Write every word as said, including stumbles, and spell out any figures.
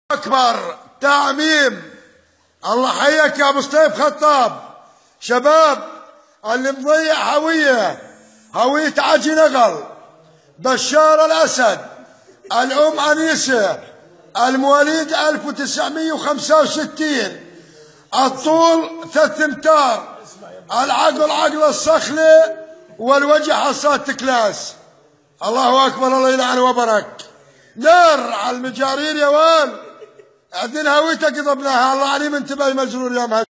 أكبر تعميم. الله حيك يا أبو سطيف خطاب. شباب اللي مضيع هوية هوية عجي نغل، بشار الأسد، الأم أنيسة، المواليد ألف وتسعمئة وخمسة وستين، الطول ثلاث امتار، العقل عقل الصخلة، والوجه حصاد كلاس. الله أكبر، الله يلعن وبرك. نار على المجارير يا وال، عندنا هويتك ضبناها. الله عليم انتبه مجرور يا مهد.